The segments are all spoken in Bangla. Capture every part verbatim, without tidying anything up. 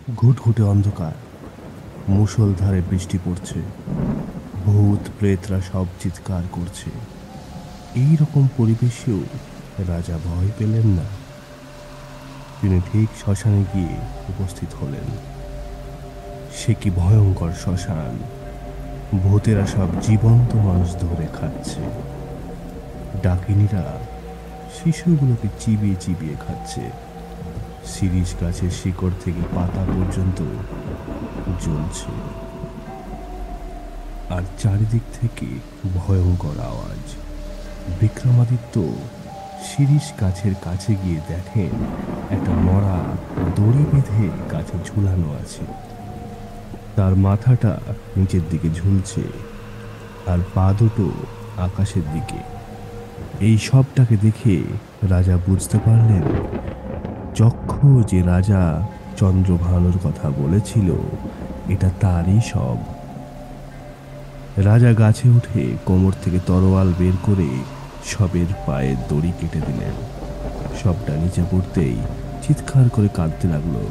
ঘুটঘুটে অন্ধকার, মুষলধারে বৃষ্টি পড়ছে, ভূত প্রেতরা সব চিৎকার করছে। এই রকম পরিবেশেও রাজা ভয় পেলেন না। তিনি ঠিক শ্মশানে গিয়ে উপস্থিত হলেন। সে কি ভয়ঙ্কর শ্মশান! ভূতেরা সব জীবন্ত মানুষ ধরে খাচ্ছে, ডাকিনীরা শিশুগুলোকে চিবিয়ে চিবিয়ে খাচ্ছে, শিরীষ গাছের শিকড় থেকে পাতা পর্যন্ত জ্বলছে, আর চারিদিক থেকে ভয়ঙ্কর আওয়াজ। বিক্রমাদিত্য শিরীষ গাছের কাছে গিয়ে দেখেন একটা মরা দড়ি বেঁধে গাছে ঝুলানো আছে। তার মাথাটা নিচের দিকে ঝুলছে আর পা দুটো আকাশের দিকে। এই সবটাকে দেখে রাজা বুঝতে পারলেন যক্ষ যে রাজা চন্দ্রভানুর কথা বলেছিল এটা তারই সব। রাজা গাছে উঠে কোমর থেকে তরোয়াল বের করে সবের পায়ের দড়ি কেটে দিলেন। সবটা নিচে পড়তেই চিৎকার করে কাঁদতে লাগলো।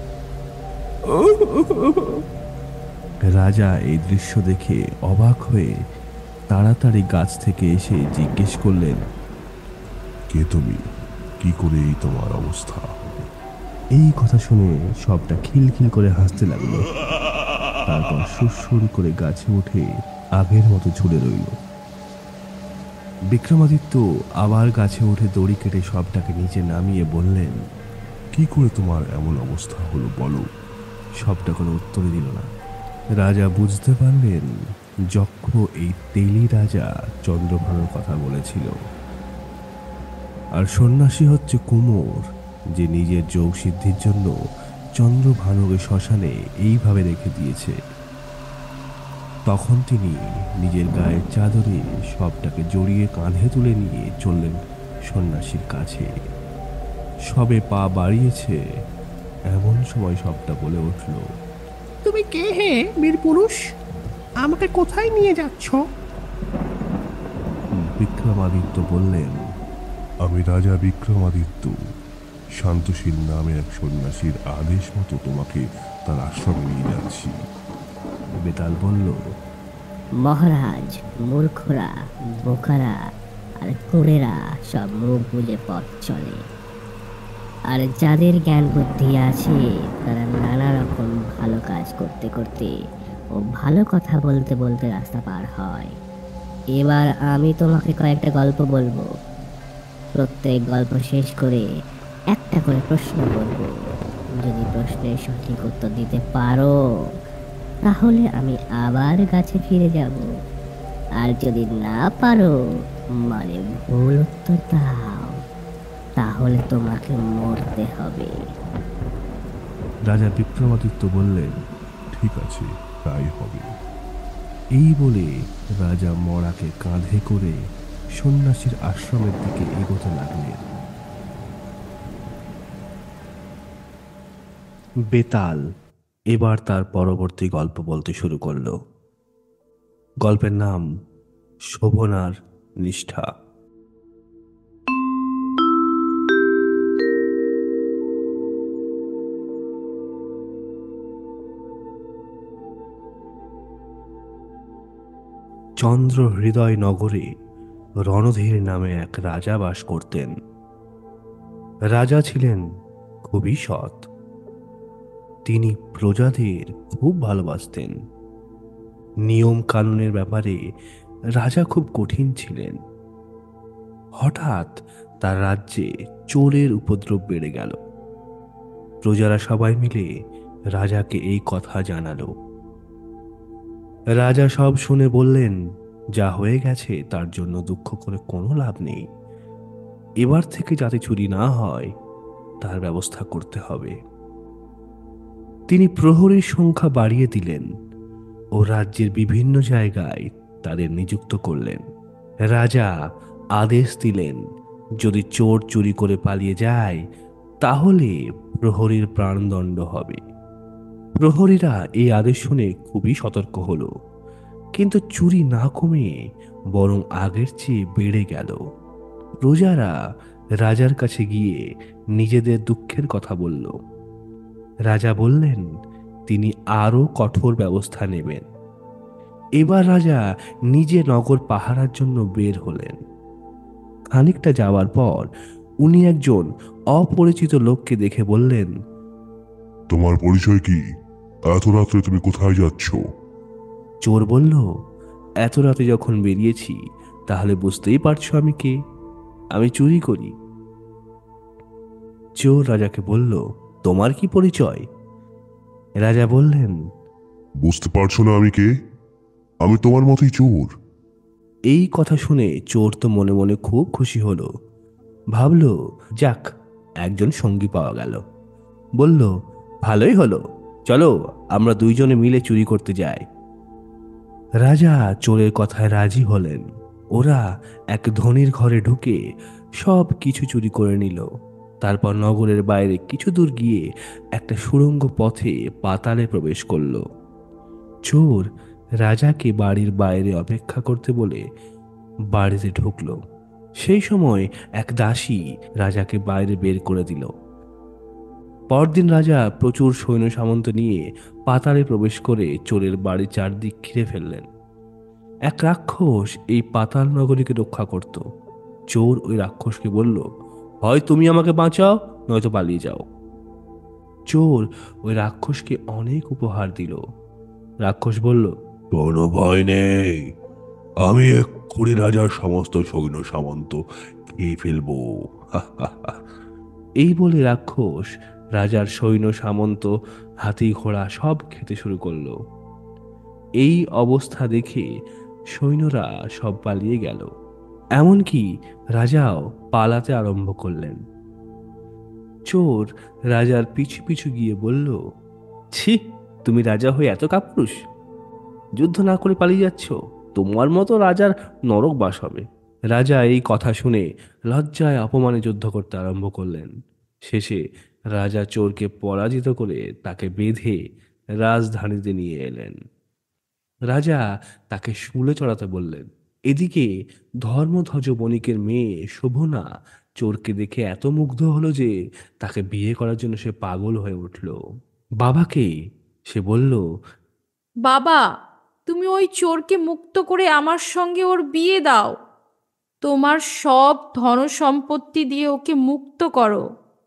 রাজা এই দৃশ্য দেখে অবাক হয়ে তাড়াতাড়ি গাছ থেকে এসে জিজ্ঞেস করলেন, কে তুমি? কি করে এই তোমার অবস্থা? এই কথা শুনে সবটা খিলখিল করে হাসতে লাগলো। তারপর সুরসুর করে গাছে উঠে আগের মতো ঝুলে রইল। বিক্রমাদিত্য আবার গাছে উঠে দড়ি কেটে সবটাকে নিচে নামিয়ে বললেন, কি করে তোমার এমন অবস্থা হলো বলো? সবটা কোনো উত্তর দিল না। রাজা বুঝতে পারলেন যক্ষ এই তেলি রাজা চন্দ্রভানুর কথা বলেছিল, আর সন্ন্যাসী হচ্ছে কুমোর যে নিজের যোগ সিদ্ধির জন্য চন্দ্রভানুকে শ্মশানে এইভাবে রেখে দিয়েছে। তখন তিনি নিজের গায়ের চাদরে সবটাকে জড়িয়ে কাঁধে তুলে নিয়ে চললেন সন্ন্যাসীর কাছে। সবে পা বাড়িয়েছে এমন সময় সবটা বলে উঠল, তুমি কে হে বীর পুরুষ? আমাকে কোথায় নিয়ে যাচ্ছ? বিক্রমাদিত্য বললেন, আমি রাজা বিক্রমাদিত্য। শান্তশীল নামে এক সন্ন্যাসীর আদেশ মতো তোমাকে তার আশ্রমে নিয়ে যাচ্ছি। বেতাল বলল, মহারাজ, মূর্খরা, বোকারা আর কুঁড়েরা সব মুখ বুঝে পথ চলে, আর যাদের জ্ঞান বুদ্ধি আছে তারা নানা রকম ভালো কাজ করতে করতে ও ভালো কথা বলতে বলতে রাস্তা পার হয়। এবার আমি তোমাকে কয়েকটা গল্প বলবো। প্রত্যেক গল্প শেষ করে একটা করে প্রশ্ন করব। যদি প্রশ্নের সঠিক উত্তর দিতে পারো তাহলে আমি আবার গাছে ফিরে যাব, আর যদি না পারো মানে ভুল উত্তর দাও তাহলে তোমাকে মরতে হবে। রাজা বিক্রমাদিত্য বললেন, ঠিক আছে, তাই হবে। এই বলে রাজা মরাকে কাঁধে করে সন্ন্যাসীর আশ্রমের দিকে এগোতে লাগলেন। বেতাল এবার তার পরবর্তী গল্প বলতে শুরু করল। গল্পের নাম শোভনার নিষ্ঠা। চন্দ্র হৃদয় নগরে রণধীর নামে এক রাজা বাস করতেন। রাজা ছিলেন খুবই সৎ। তিনি প্রজাদের খুব ভালোবাসতেন। নিয়ম কানুনের ব্যাপারে রাজা খুব কঠিন ছিলেন। হঠাৎ তার রাজ্যে চোরের উপদ্রব বেড়ে গেল। প্রজারা সবাই মিলে রাজাকে এই কথা জানালো। রাজা সব শুনে বললেন, যা হয়ে গেছে তার জন্য দুঃখ করে কোনো লাভ নেই। এবার থেকে যাতে চুরি না হয় তার ব্যবস্থা করতে হবে। তিনি প্রহরীর সংখ্যা বাড়িয়ে দিলেন ও রাজ্যের বিভিন্ন জায়গায় তাদের নিযুক্ত করলেন। রাজা আদেশ দিলেন, যদি চোর চুরি করে পালিয়ে যায় তাহলে প্রহরীর প্রাণদণ্ড হবে। প্রহরীরা এই আদেশ শুনে খুবই সতর্ক হলো, কিন্তু চুরি না কমে বরং আগের চেয়ে বেড়ে গেল। প্রজারা রাজার কাছে গিয়ে নিজেদের দুঃখের কথা বলল। রাজা বললেন তিনি আরো কঠোর ব্যবস্থা নেবেন। এবার রাজা নিজে নগর পাহারার জন্য বের হলেন। খানিকটা যাওয়ার পর উনি একজন অপরিচিত লোককে দেখে বললেন, তোমার পরিচয় কি? এত রাত্রে তুমি কোথায় যাচ্ছ? চোর বলল, এত রাতে যখন বেরিয়েছি তাহলে বুঝতেই পারছো আমি কে, আমি চুরি করি। চোর রাজাকে বলল, তোমার কি পরিচয়? রাজা বললেন, বুঝতে পারছো না আমি কে? আমি তোমার মতোই চোর। এই কথা শুনে চোর তো মনে মনে খুব খুশি হলো, ভাবল যাক একজন সঙ্গী পাওয়া গেল। বলল, ভালোই হলো, চলো আমরা দুইজনে মিলে চুরি করতে যাই। রাজা চোরের কথায় রাজি হলেন। ওরা এক ধনীর ঘরে ঢুকে সব কিছু চুরি করে নিল। তারপর নগরের বাইরে কিছু দূর গিয়ে একটা সুড়ঙ্গ পথে পাতালে প্রবেশ করল। চোর রাজাকে বাড়ির বাইরে অপেক্ষা করতে বলে বাড়িতে ঢুকল। সেই সময় এক দাসী রাজাকে বাইরে বের করে দিল। পরদিন রাজা প্রচুর সৈন্য সামন্ত নিয়ে পাতালে প্রবেশ করে চোরের বাড়ি চারদিক ঘিরে ফেললেন। এক রাক্ষস এই পাতাল নগরীকে রক্ষা করত। চোর ওই রাক্ষসকে বলল, হয় তুমি আমাকে বাঁচাও, নয়তো পালিয়ে যাও। চোর ওই রাক্ষসকে অনেক উপহার দিল। রাক্ষস বলল, কোনো ভয় নেই, আমি এক্ষুনি রাজার সমস্ত সৈন্য সামন্ত খেয়ে ফেলবো। এই বলে রাক্ষস রাজার সৈন্য সামন্ত হাতি ঘোড়া সব খেতে শুরু করলো। এই অবস্থা দেখে সৈন্যরা সব পালিয়ে গেল। এমনকি রাজাও পালাতে আরম্ভ করলেন। চোর রাজার পিছু পিছু গিয়ে বলল, ছি, তুমি রাজা হয়ে এত কাপুরুষ, যুদ্ধ না করে পালিয়ে যাচ্ছ, তোমার মতো রাজার নরক বাস হবে। রাজা এই কথা শুনে লজ্জায় অপমানে যুদ্ধ করতে আরম্ভ করলেন। শেষে রাজা চোরকে পরাজিত করে তাকে বেঁধে রাজধানীতে নিয়ে এলেন। রাজা তাকে শুলে চড়াতে বললেন। এদিকে ধর্মধ্বজ বণিকের মেয়ে শোভনা চোরকে দেখে এত মুগ্ধ হলো যে তাকে বিয়ে করার জন্য সে পাগল হয়ে উঠল। বাবাকে সে বলল, বাবা, তুমি ওই চোরকে মুক্ত করে আমার সঙ্গে ওর বিয়ে দাও। তোমার সব ধনসম্পত্তি দিয়ে ওকে মুক্ত করো।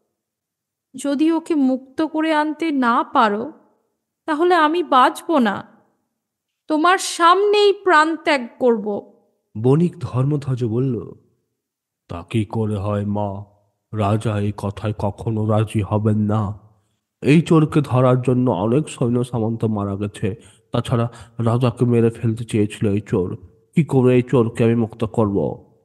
যদি ওকে মুক্ত করে আনতে না পারো তাহলে আমি বাঁচব না, তোমার সামনেই প্রাণ ত্যাগ করব। বণিক ধর্মধ্বজ বলল, তা কি করে হয় মা, রাজা এই কথায় কখনো রাজি হবেন না। এই চোরকে ধরার জন্য অনেক সৈন্য সামন্ত মারা গেছে, তাছাড়া রাজাকে মেরে ফেলতে চেয়েছিল এই চোর, কি করে এই চোরকে আমি মুক্ত করব?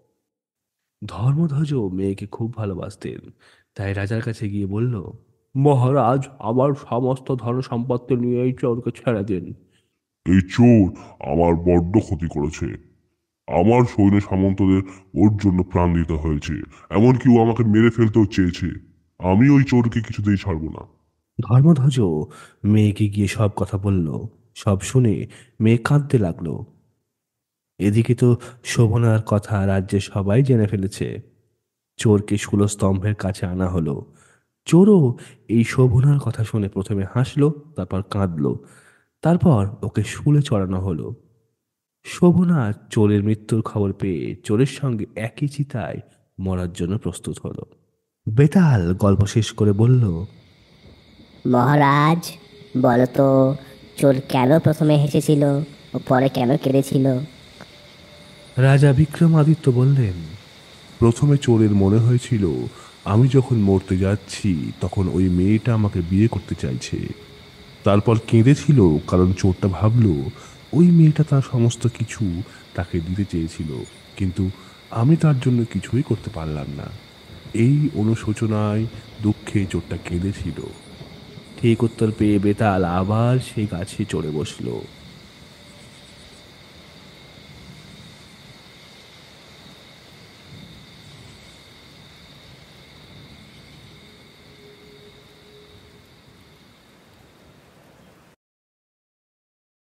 ধর্মধ্বজ মেয়েকে খুব ভালোবাসতেন, তাই রাজার কাছে গিয়ে বলল, মহারাজ, আমার সমস্ত ধন সম্পত্তি নিয়ে এই চোরকে ছেড়ে দিন। এই চোর আমার বড্ড ক্ষতি করেছে, আমার সৈন্য সামন্তদের ওর জন্য প্রাণ দিতে হয়েছে, এমনকি ও আমাকে মেরে ফেলতেও চেয়েছে। আমি ওই চোরকে কিছুতেই ছাড়বো না। ধর্মধ্বজ মেয়েকে গিয়ে সব কথা বলল। সব শুনে মেয়ে কাঁদতে লাগলো। এদিকে তো শোভনার কথা রাজ্যে সবাই জেনে ফেলেছে। চোরকে শূলস্তম্ভের কাছে আনা হলো। চোরও এই শোভনার কথা শুনে প্রথমে হাসলো, তারপর কাঁদলো, তারপর ওকে শুলে চড়ানো হলো। শোভনা চোরের মৃত্যুর খবর পেয়ে চোরের সঙ্গে একই চিতায় মরার জন্য প্রস্তুত হলো। বেতাল গল্প শেষ করে বলল, মহারাজ, বলো তো চোর কেন প্রথমে হেসেছিল ও পরে কেন কেঁদেছিল? রাজা বিক্রমাদিত্য বললেন, প্রথমে চোরের মনে হয়েছিল আমি যখন মরতে যাচ্ছি তখন ওই মেয়েটা আমাকে বিয়ে করতে চাইছে। তারপর কেঁদেছিল কারণ চোরটা ভাবলো ওই মেয়েটা তার সমস্ত কিছু তাকে দিতে চেয়েছিল, কিন্তু আমি তার জন্য কিছুই করতে পারলাম না। এই অনুশোচনায় দুঃখে চোরটা কেঁদেছিল। ঠিক উত্তর পেয়ে বেতাল আবার সেই গাছে চড়ে বসলো।